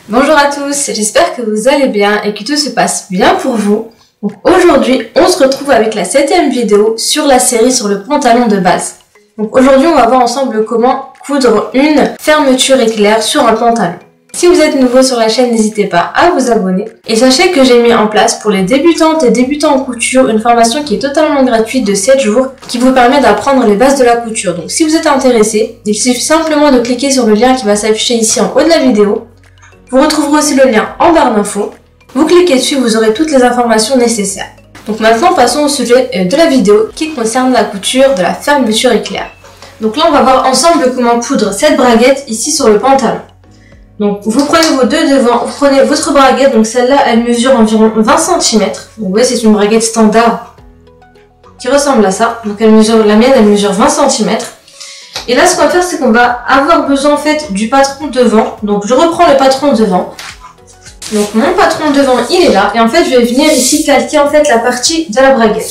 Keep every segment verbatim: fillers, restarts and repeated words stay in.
Bonjour à tous, j'espère que vous allez bien et que tout se passe bien pour vous. Donc aujourd'hui, on se retrouve avec la septième vidéo sur la série sur le pantalon de base. Donc aujourd'hui, on va voir ensemble comment coudre une fermeture éclair sur un pantalon. Si vous êtes nouveau sur la chaîne, n'hésitez pas à vous abonner. Et sachez que j'ai mis en place pour les débutantes et débutants en couture une formation qui est totalement gratuite de sept jours qui vous permet d'apprendre les bases de la couture. Donc si vous êtes intéressé, il suffit simplement de cliquer sur le lien qui va s'afficher ici en haut de la vidéo. Vous retrouverez aussi le lien en barre d'infos. Vous cliquez dessus, vous aurez toutes les informations nécessaires. Donc maintenant, passons au sujet de la vidéo qui concerne la couture de la fermeture éclair. Donc là, on va voir ensemble comment coudre cette braguette ici sur le pantalon. Donc vous prenez vos deux devants, vous prenez votre braguette, donc celle-là elle mesure environ vingt centimètres. Donc vous voyez, c'est une braguette standard qui ressemble à ça. Donc elle mesure, la mienne elle mesure vingt centimètres. Et là ce qu'on va faire, c'est qu'on va avoir besoin en fait du patron devant. Donc je reprends le patron devant. Donc mon patron devant il est là. Et en fait je vais venir ici calquer en fait la partie de la braguette.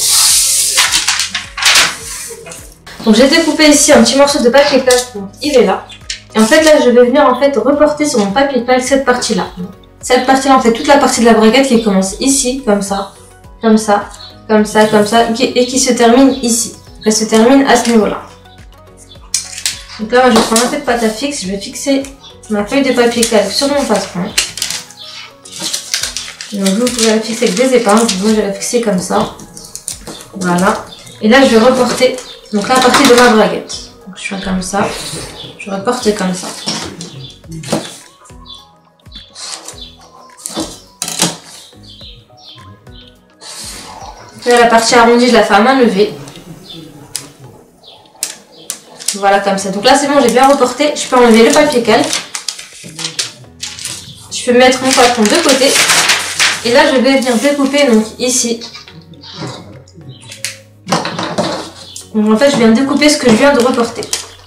Donc j'ai découpé ici un petit morceau de papier calque, donc il est là. Et en fait là je vais venir en fait reporter sur mon papier calque cette partie là. Cette partie là en fait toute la partie de la braguette qui commence ici, comme ça, comme ça, comme ça, comme ça, et qui se termine ici. Elle se termine à ce niveau là. Donc là moi, je vais prendre un peu de pâte à fixe, je vais fixer ma feuille de papier calque sur mon patron. Donc vous pouvez la fixer avec des épingles, moi je vais la fixer comme ça. Voilà. Et là je vais reporter donc la partie de ma braguette. Donc, je fais comme ça. Je reporte comme ça. Là, la partie arrondie, je la fais à main levée. Voilà, comme ça. Donc là, c'est bon, j'ai bien reporté. Je peux enlever le papier calque. Je peux mettre mon patron de côté. Et là, je vais venir découper, donc ici. Donc en fait, je viens découper ce que je viens de reporter.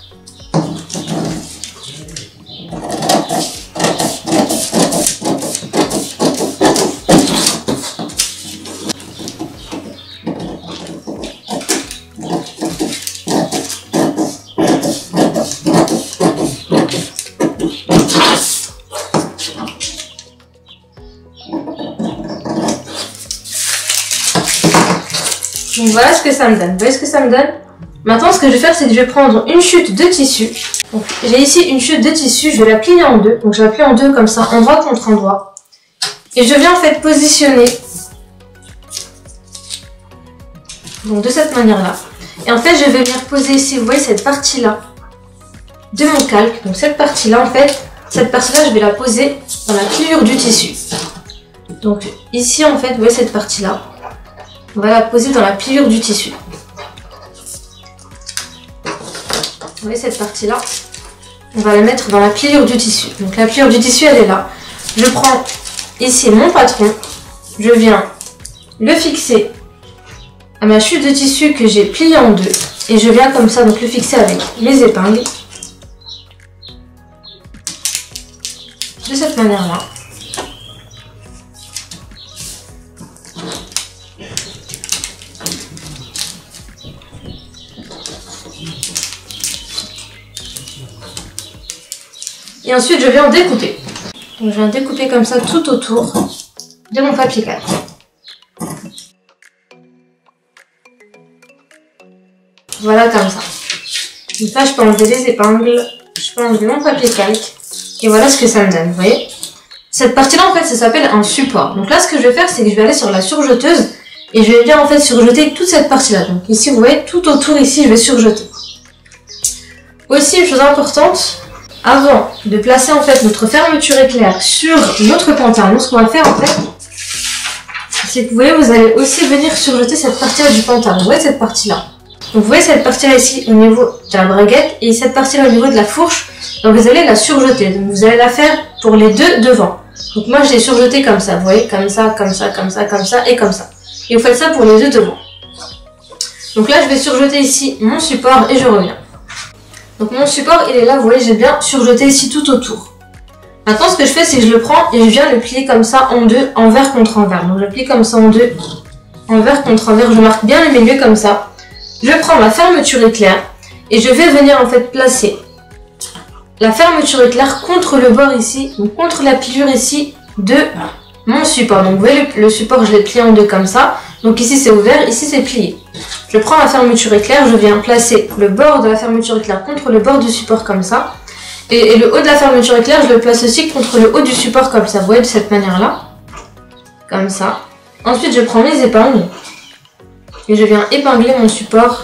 Donc voilà ce que ça me donne. Vous voyez ce que ça me donne? Maintenant, ce que je vais faire, c'est que je vais prendre une chute de tissu. Donc j'ai ici une chute de tissu, je vais la plier en deux. Donc je la plie en deux comme ça, endroit contre endroit. Et je viens en fait positionner donc de cette manière-là. Et en fait, je vais venir poser ici, vous voyez cette partie-là de mon calque. Donc cette partie-là, en fait, cette partie-là, je vais la poser dans la pliure du tissu. Donc ici, en fait, vous voyez cette partie-là. On va la poser dans la pliure du tissu. Vous voyez cette partie-là, on va la mettre dans la pliure du tissu. Donc la pliure du tissu, elle est là. Je prends ici mon patron, je viens le fixer à ma chute de tissu que j'ai pliée en deux. Et je viens comme ça, donc le fixer avec mes épingles. De cette manière-là. Et ensuite, je viens en découper. Donc, je viens découper comme ça tout autour de mon papier calque. Voilà, comme ça. Donc là, je peux enlever les épingles, je peux enlever mon papier calque. Et voilà ce que ça me donne, vous voyez. Cette partie-là, en fait, ça s'appelle un support. Donc là, ce que je vais faire, c'est que je vais aller sur la surjeteuse et je vais bien, en fait, surjeter toute cette partie-là. Donc ici, vous voyez, tout autour, ici, je vais surjeter. Aussi, une chose importante, avant de placer en fait notre fermeture éclair sur notre pantalon, ce qu'on va faire en fait, c'est que vous voyez, vous allez aussi venir surjeter cette partie-là du pantalon. Vous voyez cette partie-là. Donc vous voyez cette partie-là ici au niveau de la braguette et cette partie-là au niveau de la fourche. Donc vous allez la surjeter. Donc vous allez la faire pour les deux devant. Donc moi je l'ai surjetée comme ça. Vous voyez, comme ça, comme ça, comme ça, comme ça et comme ça. Et vous faites ça pour les deux devant. Donc là je vais surjeter ici mon support et je reviens. Donc mon support il est là, vous voyez, j'ai bien surjeté ici tout autour. Maintenant ce que je fais c'est que je le prends et je viens le plier comme ça en deux, envers contre envers. Donc je le plie comme ça en deux, envers contre envers, je marque bien le milieu comme ça. Je prends ma fermeture éclair et je vais venir en fait placer la fermeture éclair contre le bord ici, donc contre la pliure ici de mon support. Donc vous voyez le, le support, je l'ai plié en deux comme ça. Donc ici c'est ouvert, ici c'est plié. Je prends ma fermeture éclair, je viens placer le bord de la fermeture éclair contre le bord du support comme ça. Et, et le haut de la fermeture éclair, je le place aussi contre le haut du support comme ça. Vous voyez de cette manière-là. Comme ça. Ensuite je prends mes épingles. Et je viens épingler mon support.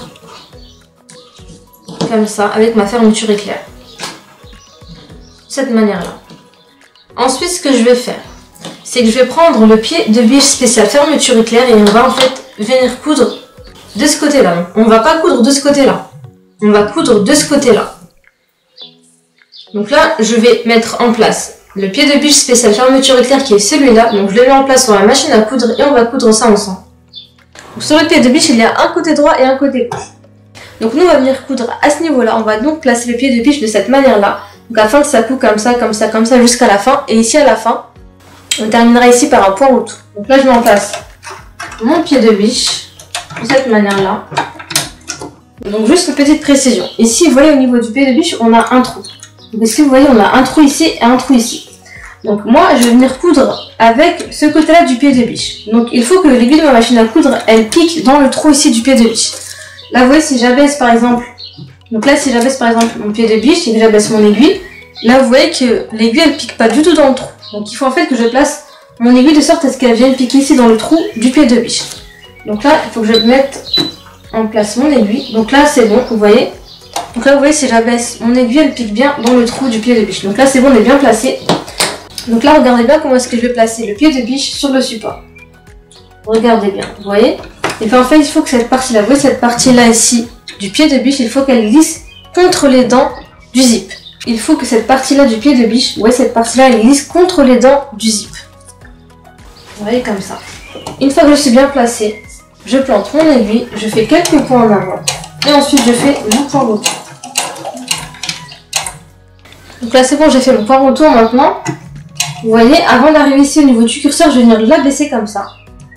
Comme ça, avec ma fermeture éclair. De cette manière-là. Ensuite ce que je vais faire, c'est que je vais prendre le pied de biche spécial fermeture éclair et on va en fait venir coudre de ce côté-là. On ne va pas coudre de ce côté-là. On va coudre de ce côté-là. Donc là, je vais mettre en place le pied de biche spécial fermeture éclair qui est celui-là. Donc je le mets en place sur la machine à coudre et on va coudre ça ensemble. Donc sur le pied de biche, il y a un côté droit et un côté gauche. Donc nous, on va venir coudre à ce niveau-là. On va donc placer le pied de biche de cette manière-là. Donc afin que ça coud comme ça, comme ça, comme ça jusqu'à la fin. Et ici à la fin, on terminera ici par un point autour. Donc là, je mets en place mon pied de biche de cette manière-là. Donc juste une petite précision. Ici, vous voyez au niveau du pied de biche, on a un trou. Donc ici, vous voyez, on a un trou ici et un trou ici. Donc moi, je vais venir coudre avec ce côté-là du pied de biche. Donc il faut que l'aiguille de ma machine à coudre, elle pique dans le trou ici du pied de biche. Là, vous voyez, si j'abaisse par exemple, donc là, si j'abaisse par exemple mon pied de biche et que j'abaisse mon aiguille, là, vous voyez que l'aiguille, elle pique pas du tout dans le trou. Donc il faut en fait que je place mon aiguille de sorte à ce qu'elle vienne piquer ici dans le trou du pied de biche. Donc là, il faut que je mette en place mon aiguille. Donc là, c'est bon, vous voyez. Donc là, vous voyez, si j'abaisse mon aiguille, elle pique bien dans le trou du pied de biche. Donc là, c'est bon, on est bien placé. Donc là, regardez bien comment est-ce que je vais placer le pied de biche sur le support. Regardez bien, vous voyez. Et puis en fait, il faut que cette partie-là, vous voyez cette partie-là ici du pied de biche, il faut qu'elle glisse contre les dents du zip. Il faut que cette partie-là du pied de biche, vous voyez cette partie-là, elle glisse contre les dents du zip. Vous voyez comme ça. Une fois que je suis bien placée, je plante mon aiguille, je fais quelques points en avant. Et ensuite, je fais mon point retour. Donc là, c'est bon, j'ai fait mon point retour maintenant. Vous voyez, avant d'arriver ici au niveau du curseur, je vais venir l'abaisser comme ça.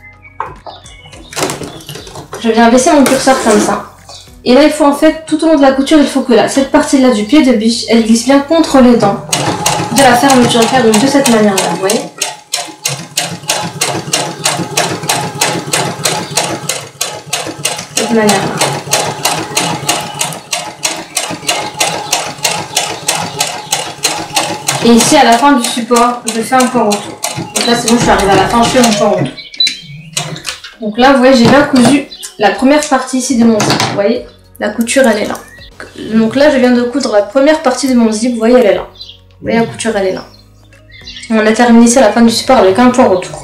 Je viens abaisser mon curseur comme ça. Et là, il faut en fait, tout au long de la couture, il faut que là, cette partie-là du pied de biche, elle glisse bien contre les dents de la fermeture éclair, donc de cette manière-là, vous voyez. De cette manière-là. Et ici, à la fin du support, je fais un point retour. Donc là, c'est bon, je suis arrivée à la fin, je fais mon point retour. Donc là, vous voyez, j'ai bien cousu la première partie ici de mon zip. Vous voyez, la couture, elle est là. Donc là, je viens de coudre la première partie de mon zip. Vous voyez, elle est là. Vous voyez, la couture, elle est là. On a terminé ici à la fin du support avec un point retour.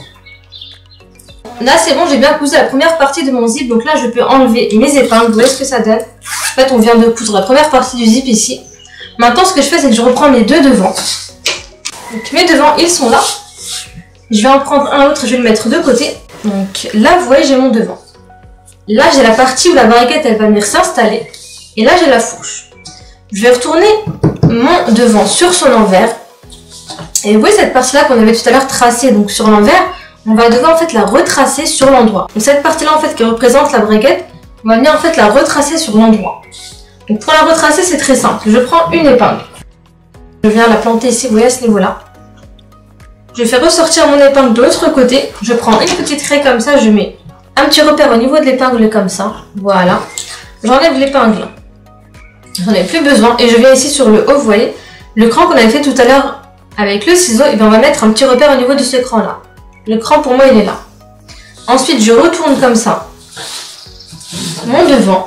Là, c'est bon, j'ai bien cousu la première partie de mon zip. Donc là, je peux enlever mes épingles. Vous voyez ce que ça donne? En fait, on vient de coudre la première partie du zip ici. Maintenant, ce que je fais, c'est que je reprends mes deux devants. Donc mes devants, ils sont là. Je vais en prendre un autre, je vais le mettre de côté. Donc là, vous voyez, j'ai mon devant. Là, j'ai la partie où la braguette, elle va venir s'installer. Et là, j'ai la fourche. Je vais retourner mon devant sur son envers. Et vous voyez cette partie-là qu'on avait tout à l'heure tracée donc sur l'envers, on va devoir en fait la retracer sur l'endroit. Donc cette partie-là en fait qui représente la braguette, on va venir en fait la retracer sur l'endroit. Donc pour la retracer, c'est très simple. Je prends une épingle. Je viens la planter ici, vous voyez à ce niveau-là. Je fais ressortir mon épingle de l'autre côté. Je prends une petite raie comme ça, je mets un petit repère au niveau de l'épingle comme ça. Voilà. J'enlève l'épingle. J'en ai plus besoin. Et je viens ici sur le haut, vous voyez. Le cran qu'on avait fait tout à l'heure avec le ciseau, et bien on va mettre un petit repère au niveau de ce cran-là. Le cran pour moi, il est là. Ensuite, je retourne comme ça mon devant.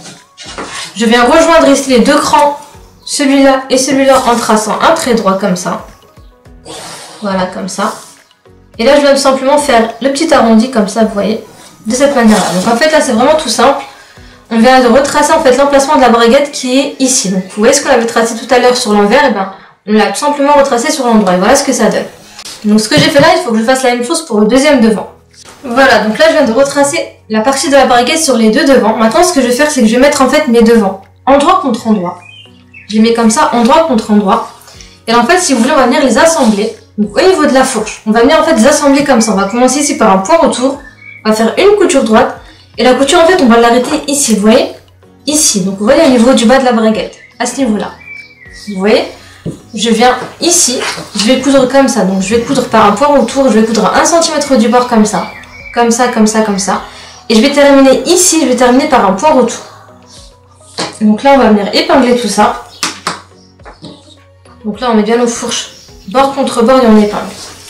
Je viens rejoindre ici les deux crans, celui-là et celui-là, en traçant un trait droit comme ça. Voilà, comme ça. Et là, je viens tout simplement faire le petit arrondi comme ça, vous voyez, de cette manière-là. Donc en fait, là, c'est vraiment tout simple. On vient de retracer en fait l'emplacement de la braguette qui est ici. Donc vous voyez ce qu'on avait tracé tout à l'heure sur l'envers, et ben on l'a tout simplement retracé sur l'endroit. Et voilà ce que ça donne. Donc ce que j'ai fait là, il faut que je fasse la même chose pour le deuxième devant. Voilà, donc là, je viens de retracer la partie de la braguette sur les deux devants. Maintenant, ce que je vais faire, c'est que je vais mettre en fait mes devants endroit contre endroit. Je les mets comme ça, endroit contre endroit. Et là, en fait, si vous voulez, on va venir les assembler. Donc au niveau de la fourche, on va venir en fait les assembler comme ça. On va commencer ici par un point retour. On va faire une couture droite. Et la couture, en fait, on va l'arrêter ici, vous voyez? Ici. Donc vous voyez au niveau du bas de la braguette, à ce niveau-là. Vous voyez? je viens ici, je vais coudre comme ça. Donc je vais coudre par un point autour, je vais coudre un centimètre du bord comme ça. Comme ça, comme ça, comme ça. Et je vais terminer ici, je vais terminer par un point retour. Donc là, on va venir épingler tout ça. Donc là, on met bien nos fourches bord contre bord et on épingle.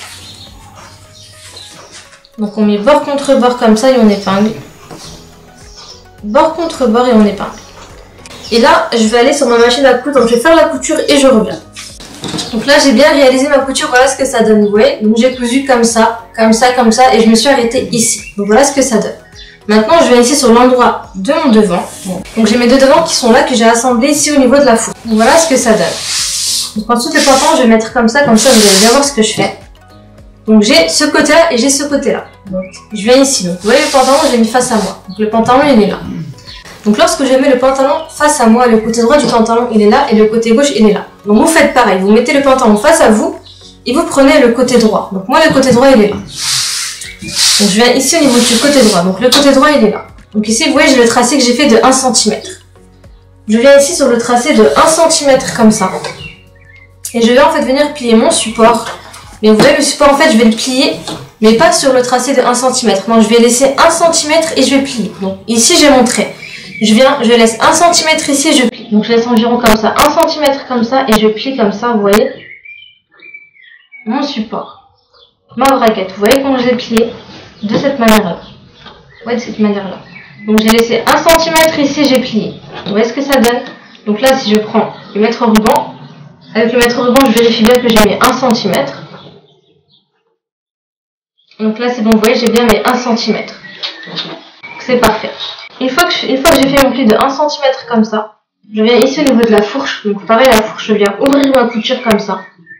Donc on met bord contre bord comme ça et on épingle. Bord contre bord et on épingle. Et là, je vais aller sur ma machine à coudre, donc je vais faire la couture et je reviens. Donc là, j'ai bien réalisé ma couture, voilà ce que ça donne, vous voyez. Donc j'ai cousu comme ça, comme ça, comme ça, et je me suis arrêtée ici. Donc voilà ce que ça donne. Maintenant, je vais ici sur l'endroit de mon devant. Donc j'ai mes deux devants qui sont là, que j'ai assemblés ici au niveau de la fourche. Donc voilà ce que ça donne. Donc ensuite, le pantalon, je vais mettre comme ça, comme ça, vous allez bien voir ce que je fais. Donc j'ai ce côté-là et j'ai ce côté-là. Donc je viens ici. Donc vous voyez le pantalon, je l'ai mis face à moi. Donc le pantalon, il est là. Donc lorsque je mets le pantalon face à moi, le côté droit du pantalon il est là et le côté gauche il est là. Donc vous faites pareil, vous mettez le pantalon face à vous et vous prenez le côté droit. Donc moi le côté droit il est là. Donc je viens ici au niveau du côté droit, donc le côté droit il est là. Donc ici vous voyez j'ai le tracé que j'ai fait de un centimètre. Je viens ici sur le tracé de un centimètre comme ça. Et je vais en fait venir plier mon support. Mais vous voyez le support en fait je vais le plier, mais pas sur le tracé de un centimètre. Non je vais laisser un centimètre et je vais plier. Donc ici j'ai mon trait. Je viens, je laisse un centimètre ici et je plie. Donc je laisse environ comme ça, un centimètre comme ça et je plie comme ça, vous voyez, mon support, ma braguette. Vous voyez comment je l'ai plié de cette manière-là. Vous voyez de cette manière-là. Donc j'ai laissé un centimètre ici et j'ai plié. Vous voyez ce que ça donne. Donc là si je prends le mètre ruban, avec le mètre ruban je vérifie bien que j'ai mis un centimètre. Donc là c'est bon, vous voyez j'ai bien mis un centimètre. C'est parfait. Une fois que j'ai fait mon pli de un centimètre comme ça, je viens ici au niveau de la fourche. Donc pareil, la fourche, je viens ouvrir ma couture comme ça.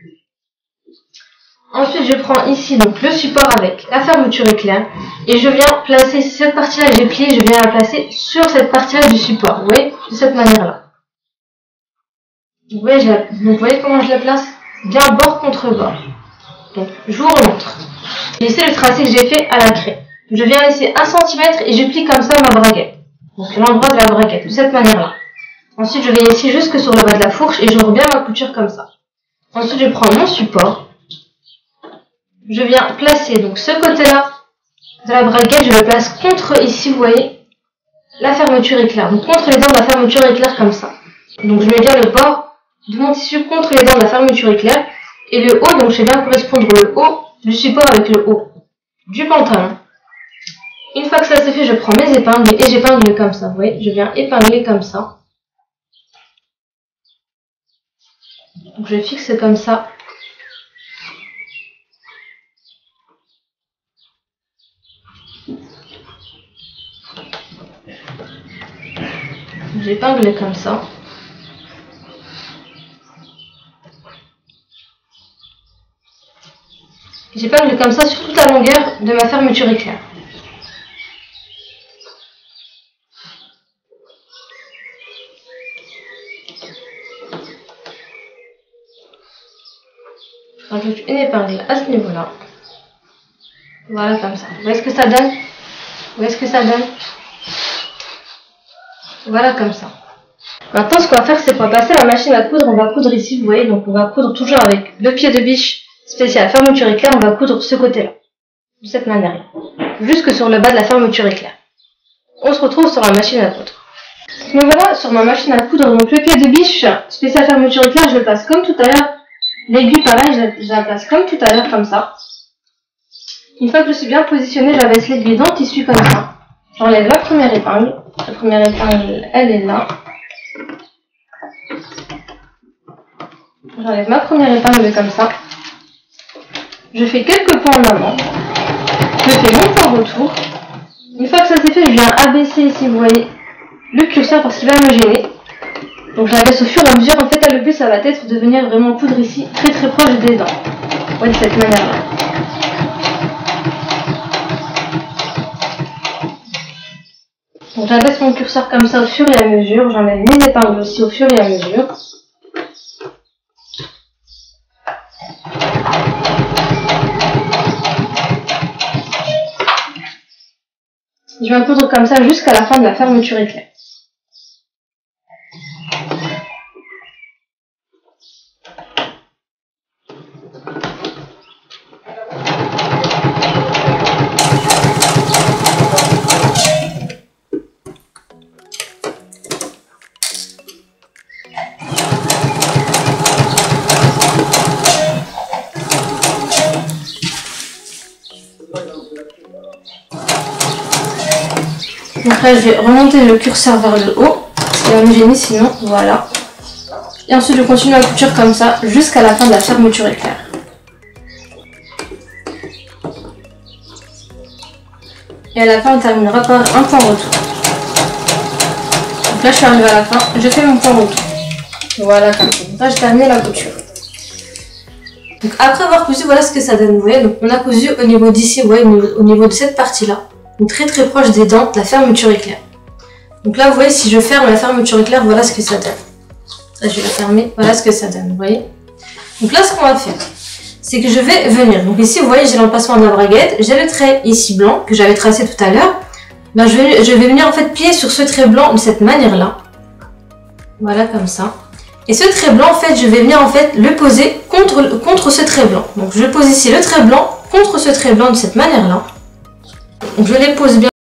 Ensuite, je prends ici donc le support avec la fermeture éclair. Et je viens placer cette partie-là que j'ai pliée, je viens la placer sur cette partie-là du support. Vous voyez, de cette manière-là. Vous voyez, je la... donc, vous voyez comment je la place? Bien bord contre bord. Donc, je vous remontre. Et c'est le tracé que j'ai fait à la craie. Je viens laisser un centimètre et je plie comme ça ma braguette. Donc l'endroit de la braguette, de cette manière-là. Ensuite, je viens ici jusque sur le bas de la fourche et je reviens ma couture comme ça. Ensuite, je prends mon support. Je viens placer donc ce côté-là de la braguette, je le place contre ici, vous voyez, la fermeture éclair. Donc contre les dents de la fermeture éclair comme ça. Donc je mets bien le bord de mon tissu contre les dents de la fermeture éclair. Et le haut, donc je vais bien correspondre le haut du support avec le haut du pantalon. Une fois que ça c'est fait, je prends mes épingles et j'épingle comme ça. Vous voyez, je viens épingler comme ça. Donc je fixe comme ça. J'épingle comme ça. J'épingle comme ça sur toute la longueur de ma fermeture éclair. Je rajoute une épingle à ce niveau-là. Voilà comme ça. Vous voyez ce que ça donne? Vous voyez ce que ça donne? Voilà comme ça. Maintenant ce qu'on va faire c'est qu'on va passer à la machine à coudre. On va coudre ici, vous voyez, donc on va coudre toujours avec le pied de biche spécial fermeture éclair. On va coudre ce côté-là, de cette manière-là, jusque sur le bas de la fermeture éclair. On se retrouve sur la machine à coudre. Donc voilà, sur ma machine à coudre, donc le pied de biche spécial fermeture éclair, je le place comme tout à l'heure. L'aiguille pareil, je la, je la place comme tout à l'heure, comme ça. Une fois que je suis bien positionnée, j'abaisse l'aiguille dans le tissu comme ça. J'enlève la première épingle. La première épingle, elle est là. J'enlève ma première épingle comme ça. Je fais quelques points en avant. Je fais mon point retour. Une fois que ça c'est fait, je viens abaisser ici, vous voyez, le curseur parce qu'il va me gêner. Donc je l'abaisse au fur et à mesure. En fait, le but, ça va être de venir vraiment coudre ici, très très proche des dents. Vous voyez, de cette manière-là. Donc j'abaisse mon curseur comme ça au fur et à mesure. J'enlève mes épingles aussi au fur et à mesure. Je vais coudre comme ça jusqu'à la fin de la fermeture éclair. Donc là, je vais remonter le curseur vers le haut. Et j'ai mis sinon, voilà. Et ensuite, je continue la couture comme ça jusqu'à la fin de la fermeture éclair. Et à la fin, on terminera par un point retour. Donc là, je suis arrivée à la fin, je fais mon point retour. Voilà, comme ça. Donc là, j'ai terminé la couture. Donc après avoir cousu, voilà ce que ça donne. Vous voyez, donc on a cousu au niveau d'ici, vous voyez, au niveau de cette partie-là. Donc très très proche des dents, de la fermeture éclair. Donc là, vous voyez, si je ferme la fermeture éclair, voilà ce que ça donne. Là, je vais la fermer, voilà ce que ça donne, vous voyez. Donc là, ce qu'on va faire, c'est que je vais venir. Donc ici, vous voyez, j'ai l'emplacement de la braguette. J'ai le trait ici blanc que j'avais tracé tout à l'heure. Ben, je vais, je vais venir en fait plier sur ce trait blanc de cette manière-là. Voilà, comme ça. Et ce trait blanc, en fait, je vais venir en fait le poser contre, contre ce trait blanc. Donc je pose ici le trait blanc contre ce trait blanc de cette manière-là. Donc je les pose bien.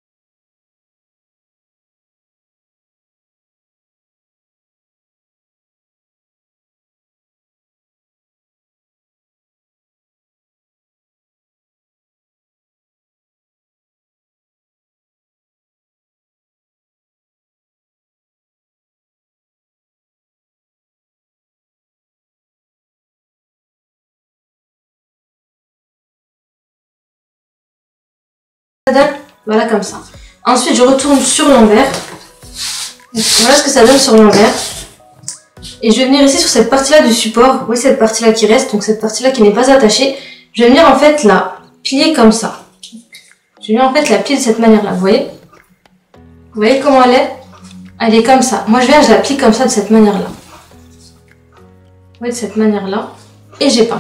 Voilà, comme ça. Ensuite, je retourne sur l'envers. Voilà ce que ça donne sur l'envers. Et je vais venir ici sur cette partie-là du support. Vous voyez cette partie-là qui reste, donc cette partie-là qui n'est pas attachée. Je vais venir en fait la plier comme ça. Je vais venir en fait la plier de cette manière-là, vous voyez. Vous voyez comment elle est? Elle est comme ça. Moi, je viens, je la plie comme ça, de cette manière-là. Vous voyez, de cette manière-là. Et j'épingle.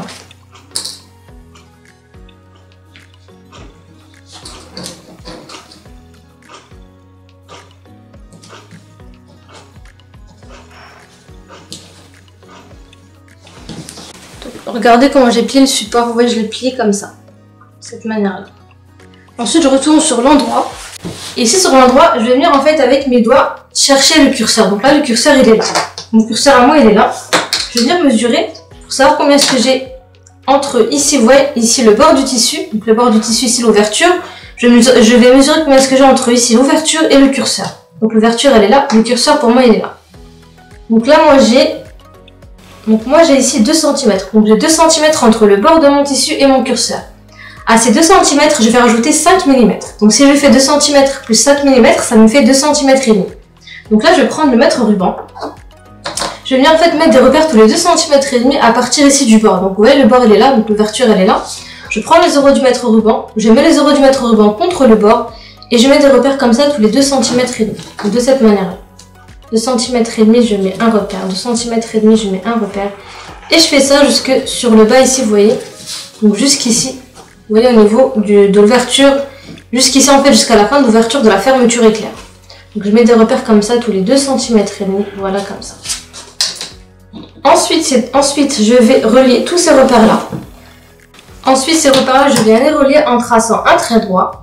Regardez comment j'ai plié le support, vous voyez, je l'ai plié comme ça, de cette manière-là. Ensuite, je retourne sur l'endroit. Et ici, sur l'endroit, je vais venir en fait avec mes doigts chercher le curseur. Donc là, le curseur, il est là. Mon curseur à moi, il est là. Je vais venir mesurer pour savoir combien est-ce que j'ai entre ici, vous voyez, ici le bord du tissu. Donc le bord du tissu, ici l'ouverture. Je, je vais mesurer combien est-ce que j'ai entre ici l'ouverture et le curseur. Donc l'ouverture, elle est là. Le curseur, pour moi, il est là. Donc là, moi, j'ai... Donc moi j'ai ici deux centimètres, donc j'ai deux centimètres entre le bord de mon tissu et mon curseur. À ces deux centimètres, je vais rajouter cinq millimètres. Donc si je fais deux centimètres plus cinq millimètres, ça me fait deux centimètres et demi. Donc là je vais prendre le mètre ruban. Je vais venir en fait mettre des repères tous les deux centimètres et demi à partir ici du bord. Donc vous voyez le bord il est là, donc l'ouverture elle est là. Je prends les euros du mètre ruban, je mets les euros du mètre ruban contre le bord et je mets des repères comme ça tous les deux centimètres et demi. Donc de cette manière-là. deux centimètres et demi, je mets un repère. deux centimètres et demi, je mets un repère. Et je fais ça jusque sur le bas ici, vous voyez. Donc jusqu'ici, vous voyez au niveau du, de l'ouverture, jusqu'ici en fait, jusqu'à la fin de l'ouverture de la fermeture éclair. Donc je mets des repères comme ça tous les deux centimètres et demi, voilà comme ça. Ensuite, ensuite, je vais relier tous ces repères-là. Ensuite, ces repères-là, je viens les relier en traçant un trait droit.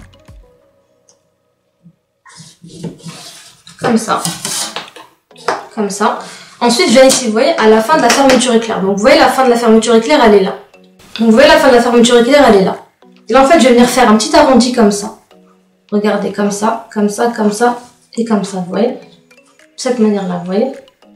Comme ça. Comme ça. Ensuite, je viens ici, vous voyez, à la fin de la fermeture éclair. Donc, vous voyez, la fin de la fermeture éclair, elle est là. Donc, vous voyez, la fin de la fermeture éclair, elle est là. Et là, en fait, je vais venir faire un petit arrondi comme ça. Regardez, comme ça, comme ça, comme ça, et comme ça, vous voyez. De cette manière-là, vous voyez.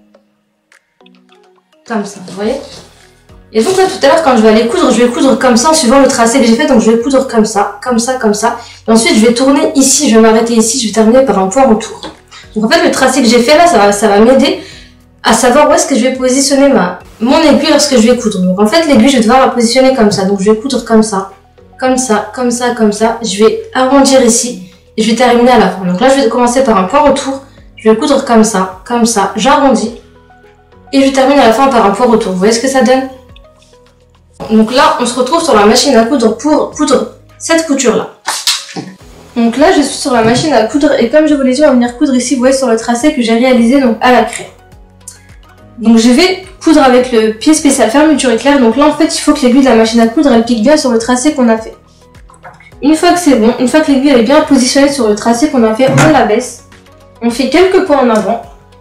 Comme ça, vous voyez. Et donc, là, tout à l'heure, quand je vais aller coudre, je vais coudre comme ça, en suivant le tracé que j'ai fait. Donc, je vais coudre comme ça, comme ça, comme ça. Et ensuite, je vais tourner ici, je vais m'arrêter ici, je vais terminer par un point retour. Donc, en fait, le tracé que j'ai fait là, ça va, ça va m'aider à savoir où est-ce que je vais positionner ma, mon aiguille lorsque je vais coudre. Donc en fait l'aiguille je vais devoir la positionner comme ça. Donc je vais coudre comme ça, comme ça, comme ça, comme ça. Je vais arrondir ici et je vais terminer à la fin. Donc là je vais commencer par un point retour. Je vais coudre comme ça, comme ça, j'arrondis. Et je termine à la fin par un point retour. Vous voyez ce que ça donne? Donc là on se retrouve sur la machine à coudre pour coudre cette couture là. Donc là je suis sur la machine à coudre et comme je vous l'ai dit on va venir coudre ici, vous voyez sur le tracé que j'ai réalisé donc à la craie. Donc je vais coudre avec le pied spécial fermeture éclair. Donc là en fait il faut que l'aiguille de la machine à coudre elle pique bien sur le tracé qu'on a fait. Une fois que c'est bon, une fois que l'aiguille est bien positionnée sur le tracé qu'on a fait, on la baisse. On fait quelques points en avant.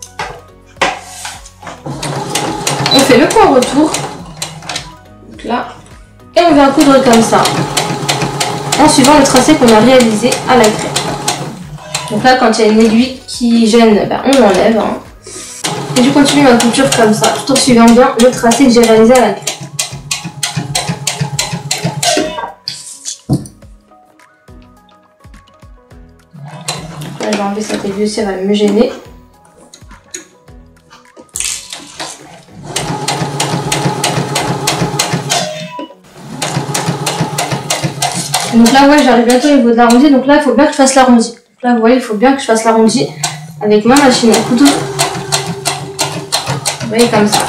On fait le point retour. Donc là. Et on vient coudre comme ça. En suivant le tracé qu'on a réalisé à la craie. Donc là, quand il y a une aiguille qui gêne, ben, on l'enlève. Hein. Et je continue ma couture comme ça, tout en suivant bien le tracé que j'ai réalisé à la clé. Là, je vais enlever cette aiguille aussi, elle va me gêner. Donc là, ouais, j'arrive bientôt au niveau de l'arrondi. Donc là, il faut bien que je fasse l'arrondi. Donc là, vous voyez, il faut bien que je fasse l'arrondi avec ma machine à couteau. Vous voyez, comme ça.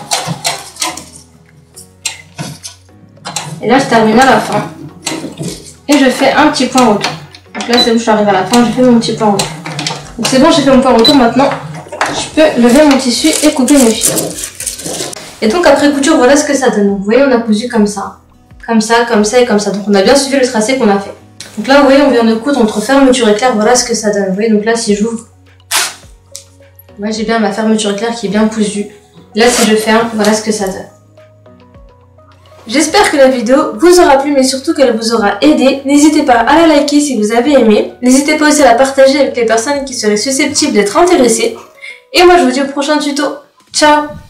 Et là, je termine à la fin. Et je fais un petit point retour. Donc là, c'est bon, je suis arrivée à la fin, j'ai fait mon petit point retour. Donc c'est bon, j'ai fait mon point retour. Maintenant, je peux lever mon tissu et couper mes fils. Et donc, après couture, voilà ce que ça donne. Donc, vous voyez, on a cousu comme ça. Comme ça, comme ça et comme ça. Donc on a bien suivi le tracé qu'on a fait. Donc là, vous voyez, on vient de coudre entre fermeture éclair. Voilà ce que ça donne. Vous voyez, donc là, si j'ouvre, moi j'ai bien ma fermeture éclair qui est bien cousue. Là, si je ferme, voilà ce que ça donne. J'espère que la vidéo vous aura plu, mais surtout qu'elle vous aura aidé. N'hésitez pas à la liker si vous avez aimé. N'hésitez pas aussi à la partager avec les personnes qui seraient susceptibles d'être intéressées. Et moi, je vous dis au prochain tuto. Ciao!